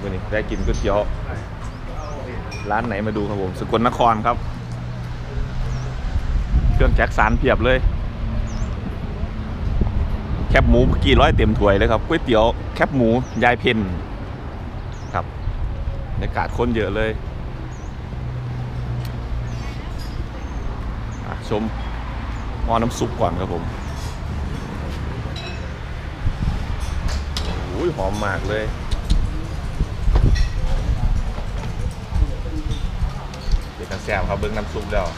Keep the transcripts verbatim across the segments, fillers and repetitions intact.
วันนี้ได้กินก๋วยเตี๋ยวร้านไหนมาดูครับผมสกลนครครับเครื่องแจ็คสันเพียบเลยแคบหมูกี่ร้อยเต็มถ้วยเลยครับก๋วยเตี๋ยวแคบหมูยายเพ็ญครับบรรยากาศคนเยอะเลยชมหม้อน้ำซุปก่อนครับผมโอ้ยหอมมากเลยเดี๋ยวกันแซมครับเบิ้งน้ำซุปแล้ว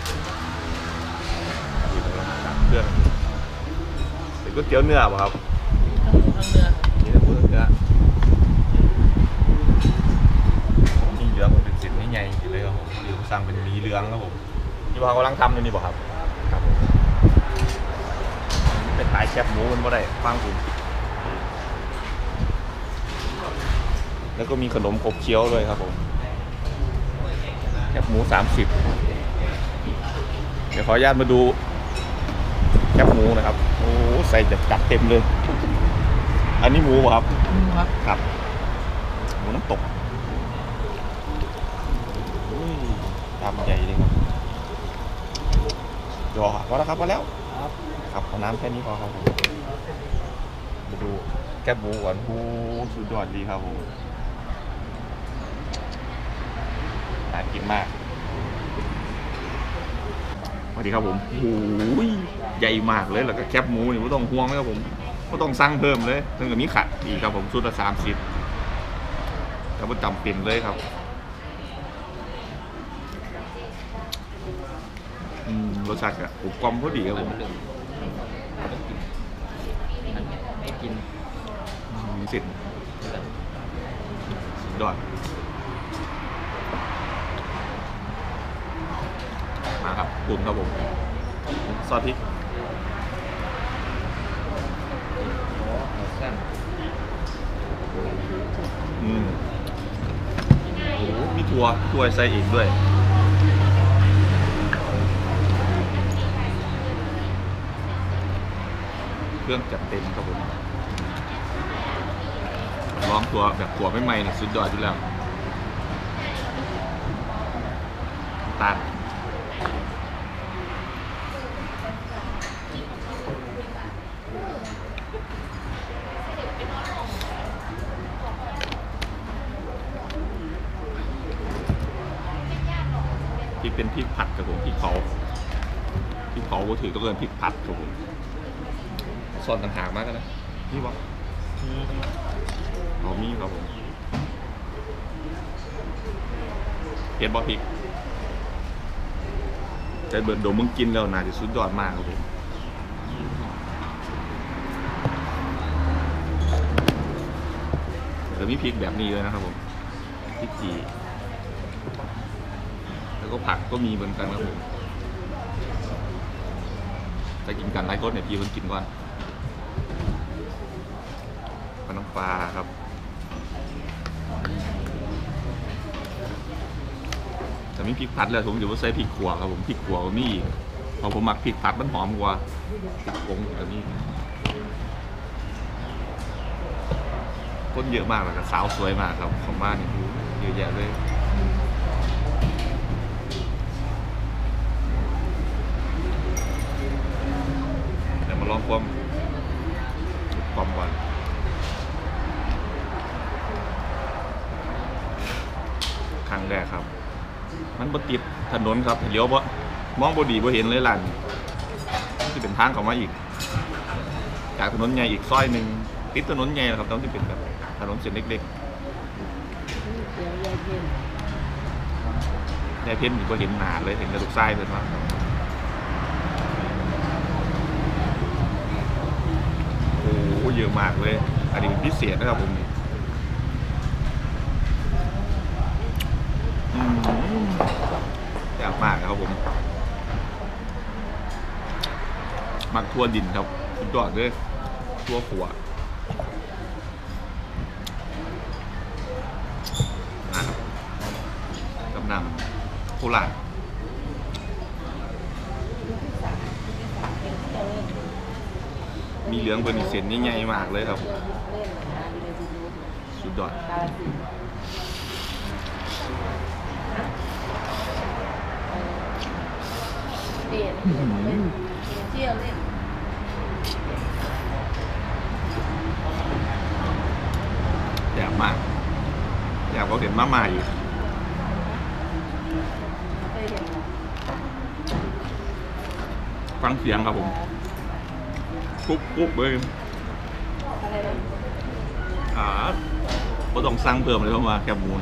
เครื่องเป็นก๋วยเตี๋ยวเนื้อป่ะครับทั้งเนื้อนี่ทั้งหมูทั้งเนื้อนี่เหลืองเป็นสินนี่ใหญ่เลยครับผมหรือสั่งเป็นมีเหลืองครับผมที่พ่อกำลังทำอยู่นี่ป่ะครับครับเป็นขายแคบหมูมันบ่ได้ฟังคุณแล้วก็มีขนมขบเคี้ยวด้วยครับผมแคบหมูสามสิบเดี๋ยวขออนุญาตมาดูแคบหมูนะครับโอ้ใส่จัดจัดเต็มเลยอันนี้หมูป่ะครับครับครับหมูน้ำตกตามใหญ่เลยครับรอพอแล้วครับพอแล้วครับครับขอน้ำแค่นี้พอครับมาดูแคบหมูก่อนโอ้สุดยอดดีครับผมน่ากินมากสวัสดีครับผมโอ้ยใหญ่มากเลยแล้วก็แคบหมูนี่ไม่ต้องห่วงเลยครับผมไม่ต้องสั่งเพิ่มเลยซึ่งกับนี้ขัดอีกครับผมชุดละสามสิบแต่ว่าจำเป็นเลยครับรสชาติกรุบกรอบพอดีครับผมกินมีสิทธิ์สุดยอดมาครับปรุงครับผมซอสพริกอืมโอ้มีถั่วถั่วใส่อีกด้วยเครื่องจัดเต็มครับผมลองตัวแบบตัวไม่ใหม่เนี่ยสุดยอดอยู่แล้วตาลที่เป็นพริกผัดครับผมพริกเผาพริกเผาก็ถือก็เกินพริกผัดครับผมส่วนต่างหากมากนะนี่วะเอามีครับผมเห็ดบอพริกแต่เบิร์ดโดมึงกินแล้วน่าจะสุดยอดมากครับผมแล้วมีพริกแบบนี้เลยนะครับผมพริกจีแล้วก็ผักก็มีเหมือนกันครับผมจะกินกันไร้ก้นเนี่ยพี่คนกินก่อนปลาน้ำปลาครับแต่มีพริกผัดแล้วผมจะว่าใส่พริกขั่วครับผมพริกขั่วก็มีพอผมหมักพริกผัดมันหอมกว่าพริกผงแบบนี้คนเยอะมากเลยกับสาวสวยมากครับของบ้านนี่เยอะแยะเลยเดี๋ยวมาลองความความก่อนครั้งแรกครับมันบดติดถนนครับเลี้ยวบ่มองบดีบ่เห็นเลยหลันที่เป็นทางเข้ามาอีกจากถนนใหญ่อีกซอยหนึ่งติดถนนใหญ่ครับต้องที่เป็นแบบถนนเส้นเล็กๆยายเพ็ญอยู่บ่เห็นหนาเลยเห็นกระดูกทรายเลยว่าโอ้เยอะมากเลยอันนี้เป็นพิเศษนะครับผมอยากมากครับผมมักทั่วดินครับสุดยอดเลยทั่วขัวนะครับกำลังโคราชมีเหลืองเป็นเส้นใหญ่ๆมากเลยครับสุดยอดกาลสินธุ์เปลี่ยนเป็นเที่ยวเล่นแย่มากอยากเขาเห็นมาใหม่เคยเห็นไหมฟังเสียงครับผมกุ๊บกุ๊บเลยอะไรนะอ่าก็ต้องสั่งเพิ่มเลยเพราะว่าแคบหมู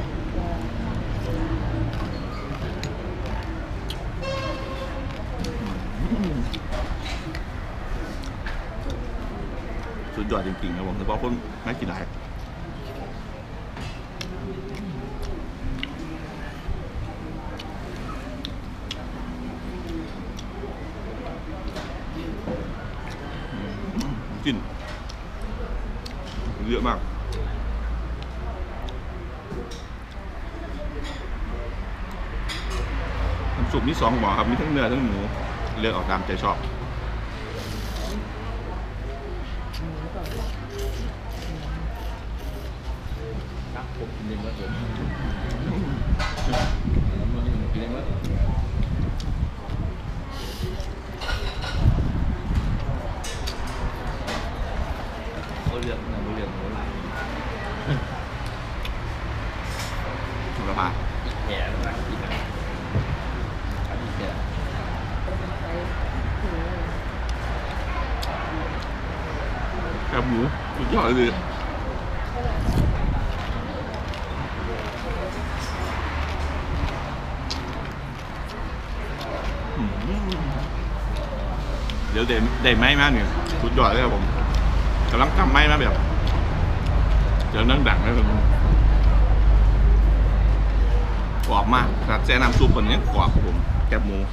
สุดยอดจริงๆครับผมเฉพาะคนไม่กี่หลายกินเยอะมากน้ำซุปมีสองหม้อครับมีทั้งเนื้อทั้งหมูเลือกเอาตามใจชอบครับผมกินเองแล้วผมมันนี่ผมกินเองแล้วเขาเรียกนะเขาเรียกเขาหลายสุขภาพแก่แล้วนะกินอะไรอันนี้แก่แคบหมูสุดยอดเลยเดี๋ยวได้ได้ไหมมากเนี่ยสุดยอดเลยครับผมกำลังทำไหมมาแบบเดี๋ยวนั่งดังเลยผมกรอบมากครับแซ่น้ำซุปคนนี้กรอบครับผมแคบหมู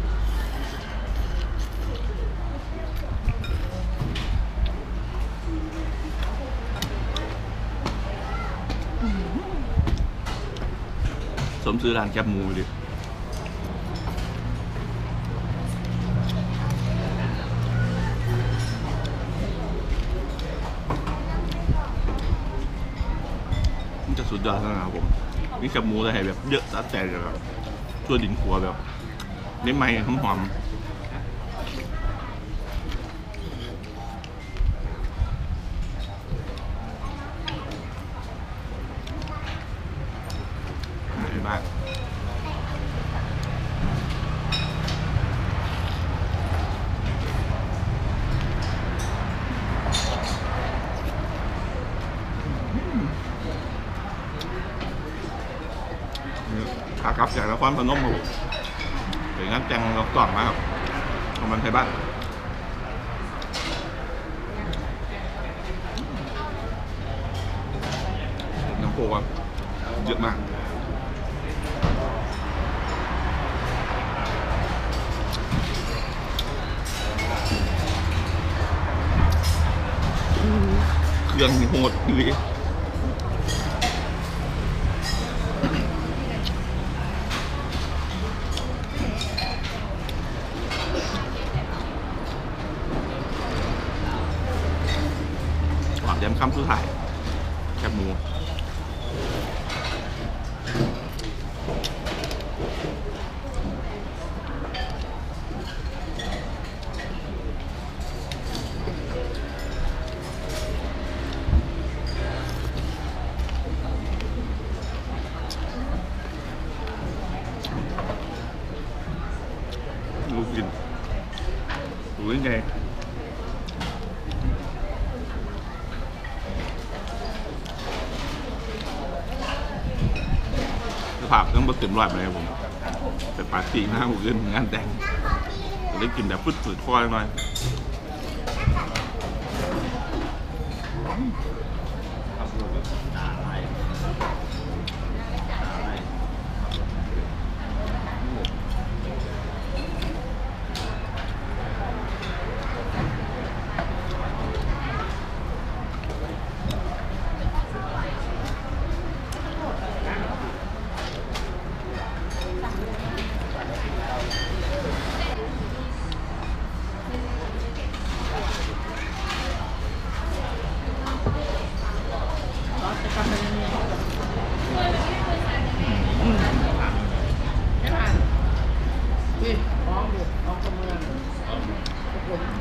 สมซื้อร้านแคบหมูดิมันจะสุดยอดนะครับผมนี่แคบหมูจะให้แบบเยอะสัดแต่แบบตัวดินขัวแบบได้ไหมหอมๆมากขากลับจากนครพนมครับถึงงั้นแจงเรากล่องมาครับของมันไทยบ้านน้ำโคครับเยอะมากเครื่องโหดเลยยำคำสุดท้ายแคบหมูลูกกินดูยังไงผักต้องมาเต็มร้อยไปเลยผมแต่ปาร์ตี้มากผมขึ้นงานแต่งจะได้กินแบบฟืดๆคอหน่อย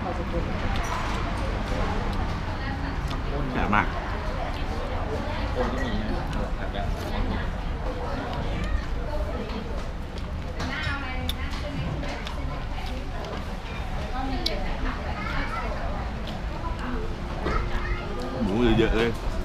เขาจะเป็นแซ่บมากคนที่มีผัดแบบหมูเยอะๆเลย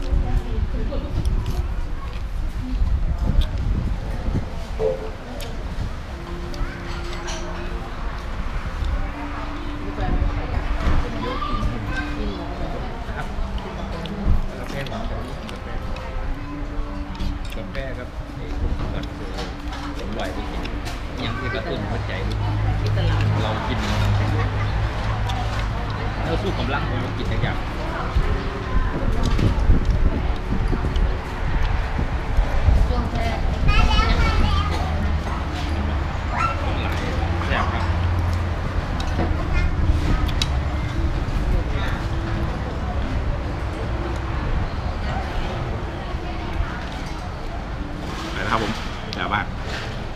มีใจไหมเยอะจริงกินหมูนะครับกาแฟหวานกับกาแฟกาแฟครับไอ้พวกกัดคือผมไหวไปกินยังที่กระตุ้นหัวใจกินตลาดเรากินเราสู้กำลังเรากินทุกอย่างช่วงแท้หลายแซ่บครับไปนะครับผมแซ่บมาก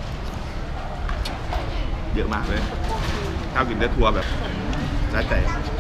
เยอะมากเลยข้าวกินได้ทัวร์แบบสะใจ